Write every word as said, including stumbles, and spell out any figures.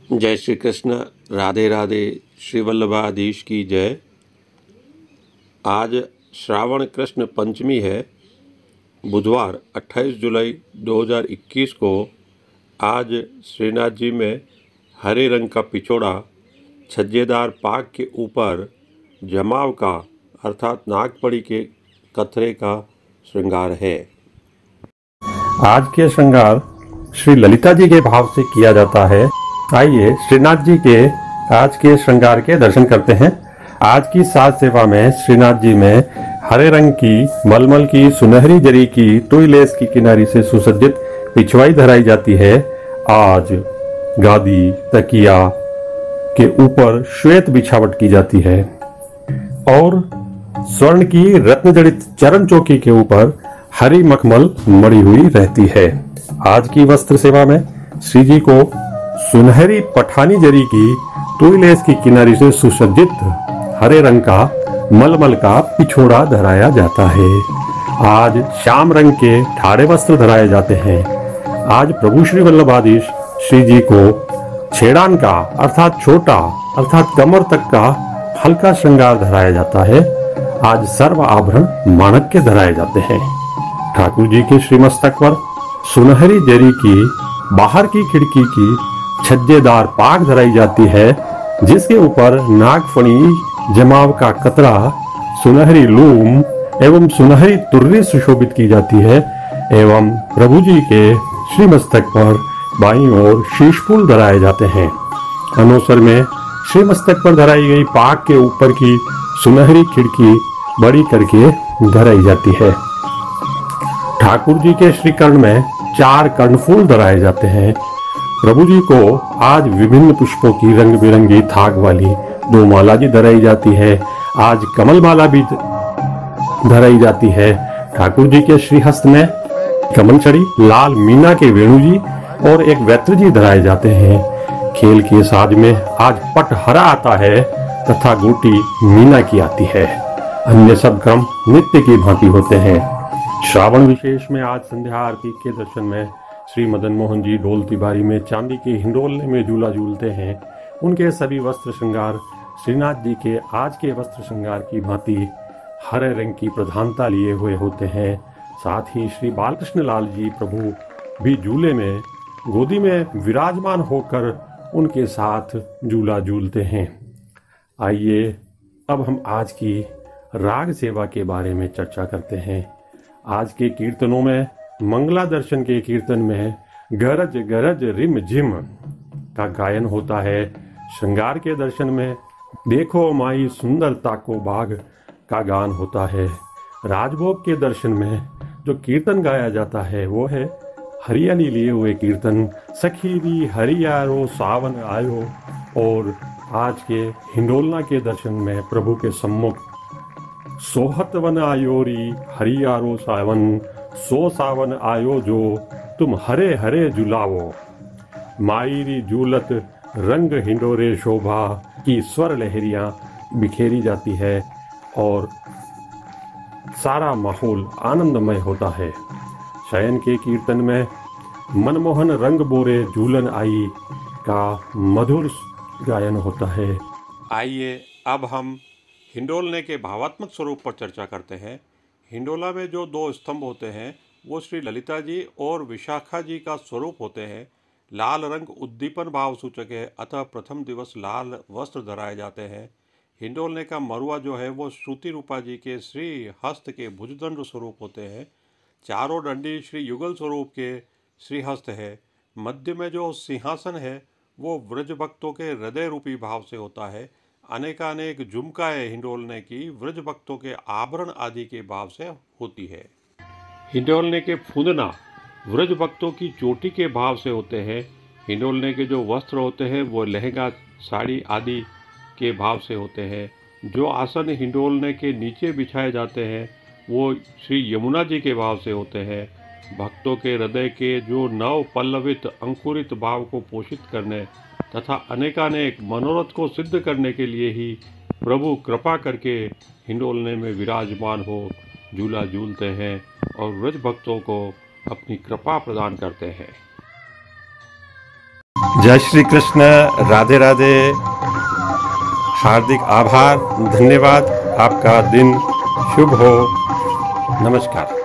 जय श्री कृष्ण। राधे राधे। श्री वल्लभाधीश की जय। आज श्रावण कृष्ण पंचमी है, बुधवार अट्ठाईस जुलाई दो हज़ार इक्कीस को। आज श्रीनाथ जी में हरे रंग का पिछोड़ा छज्जेदार पाग के ऊपर जमाव का अर्थात नागपड़ी के कथरे का श्रृंगार है। आज के श्रृंगार श्री ललिता जी के भाव से किया जाता है। आइए श्रीनाथ जी के आज के श्रृंगार के दर्शन करते हैं। आज की साज सेवा में श्रीनाथ जी में हरे रंग की मलमल की सुनहरी जरी की टुई लेस की किनारी से सुसज्जित पिछवाई धराई जाती है। आज गादी तकिया के ऊपर श्वेत बिछावट की जाती है और स्वर्ण की रत्न जड़ित चरण चौकी के ऊपर हरी मखमल मड़ी हुई रहती है। आज की वस्त्र सेवा में श्री जी को सुनहरी पठानी जरी की टुई लेस की किनारी से सुसज्जित हरे रंग का मलमल का पिछोड़ा धराया जाता है। आज श्याम रंग के ठाड़े वस्त्र धराए जाते हैं। आज प्रभु श्री वल्लभाधीश श्री जी को छेड़ान का अर्थात छोटा अर्थात कमर तक का हल्का श्रृंगार धराया जाता है। आज सर्व आभरण माणक के धराए जाते हैं। ठाकुर जी के श्रीमस्तक पर सुनहरी जरी की बाहर की खिड़की की छज्जेदार पाग धराई जाती है, जिसके ऊपर नागफणी जमाव का कतरा सुनहरी लूम एवं सुनहरी तुर्री सुशोभित की जाती है एवं प्रभु जी के श्रीमस्तक पर बाईं ओर शीशफूल धराए जाते हैं। अनुसर में श्रीमस्तक पर धराई गई पाग के ऊपर की सुनहरी खिड़की बड़ी करके धराई जाती है। ठाकुर जी के श्रीकर्ण में चार कर्णफूल धराए जाते हैं। प्रभु जी को आज विभिन्न पुष्पों की रंग बिरंगी थाग वाली दो माला जी धराई जाती है। आज कमल माला भी धराई जाती है। ठाकुर जी के श्रीहस्त में कमल छड़ी, लाल मीना के वेणु जी और एक वैत्र जी धराए जाते हैं। खेल के साज में आज पट हरा आता है तथा गोटी मीना की आती है। अन्य सब क्रम नित्य की भांति होते हैं। श्रावण विशेष में आज संध्या आरती के दर्शन में श्री मदन मोहन जी ढोल तिबारी में चांदी के हिंडोलने में झूला झूलते हैं। उनके सभी वस्त्र श्रृंगार श्रीनाथ जी के आज के वस्त्र श्रृंगार की भांति हरे रंग की प्रधानता लिए हुए होते हैं। साथ ही श्री बालकृष्ण लाल जी प्रभु भी झूले में गोदी में विराजमान होकर उनके साथ झूला झूलते हैं। आइए अब हम आज की राग सेवा के बारे में चर्चा करते हैं। आज के कीर्तनों में मंगला दर्शन के कीर्तन में गरज गरज रिम झिम का गायन होता है। श्रृंगार के दर्शन में देखो माई सुंदरता को बाग का गान होता है। राजभोग के दर्शन में जो कीर्तन गाया जाता है वो है हरियाली लिए हुए कीर्तन, सखीरी हरियारो सावन आयो। और आज के हिंडोलना के दर्शन में प्रभु के सम्मुख सोहत वन आयोरी हरियारो सावन, सो सावन आयो जो तुम हरे हरे झुलावो। मायरी झूलत रंग हिंडोरे शोभा की स्वर लहरियां बिखेरी जाती है और सारा माहौल आनंदमय होता है। शयन के कीर्तन में मनमोहन रंग बोरे झूलन आई का मधुर गायन होता है। आइए अब हम हिंडोलने के भावात्मक स्वरूप पर चर्चा करते हैं। हिंडोला में जो दो स्तंभ होते हैं वो श्री ललिता जी और विशाखा जी का स्वरूप होते हैं। लाल रंग उद्दीपन भाव सूचक है, अतः प्रथम दिवस लाल वस्त्र धराए जाते हैं। हिंडोलने का मरुआ जो है वो श्रुति रूपा जी के श्री हस्त के भुजदंड स्वरूप होते हैं। चारों डंडी श्री युगल स्वरूप के श्रीहस्त है। मध्य में जो सिंहासन है वो व्रज भक्तों के हृदय रूपी भाव से होता है। अनेकानेक झुमकाएं हिंडोलने की व्रज भक्तों के आभरण आदि के भाव से होती है। हिंडोलने के फूंदना व्रज भक्तों की चोटी के भाव से होते हैं। हिंडोलने के जो वस्त्र होते हैं वो लहंगा साड़ी आदि के भाव से होते हैं। जो आसन हिंडोलने के नीचे बिछाए जाते हैं वो श्री यमुना जी के भाव से होते हैं। भक्तों के हृदय के जो नव पल्लवित अंकुरित भाव को पोषित करने तथा अनेकानेक मनोरथ को सिद्ध करने के लिए ही प्रभु कृपा करके हिंडोलने में विराजमान हो झूला झूलते हैं और व्रज भक्तों को अपनी कृपा प्रदान करते हैं। जय श्री कृष्ण। राधे राधे। हार्दिक आभार, धन्यवाद। आपका दिन शुभ हो। नमस्कार।